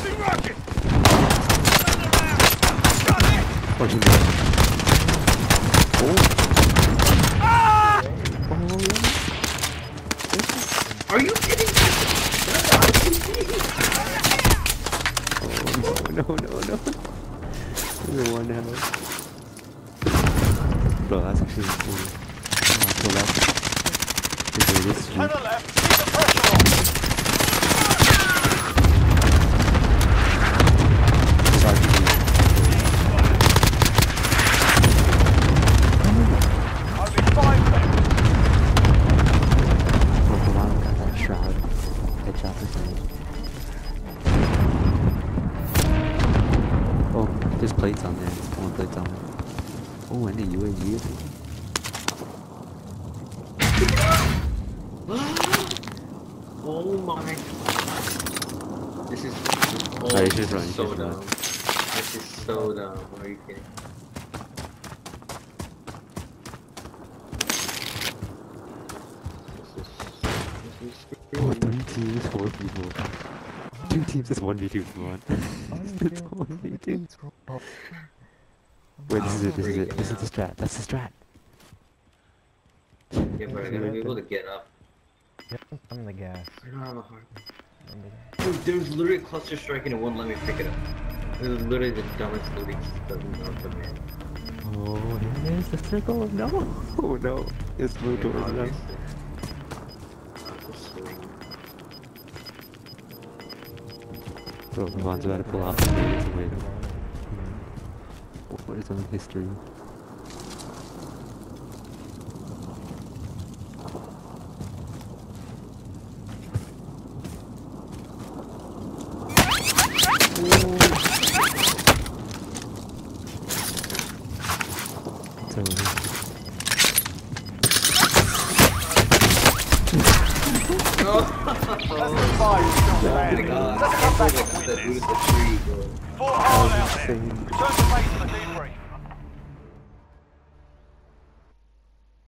Oh, she did. Are you kidding me? Oh, no. There's a one now. Bro, that's actually cool. To the left. Okay, this To the left, keep the pressure on. Only 5 left. Oh, the one got that shroud. Headshot this thing. Oh, there's plates on there. One plates on there. Oh, and a UAV. Oh my. This is Alright, you should run, you so should dumb. run. This is so dumb. Are you kidding? This is Oh, 3 teams, 4 people. 2 teams is 1v2, come on. It's 1v2. Wait, this is it, this is the strat, that's the strat. Yeah, but I gotta be able to get up. I'm the gas. I don't have a heart. Dude, there's literally a cluster strike and it won't let me pick it up. This is literally the dumbest looting system known to man. Oh, here's the circle, no! Oh no, it's blue doors now. Obviously. Obviously. Bro, Vaughn's about to pull off the nades and wait. What is on history? It's over. That's the 5 still standing. Let's come back and win this. 4 hard out there. Return to base for the debrief.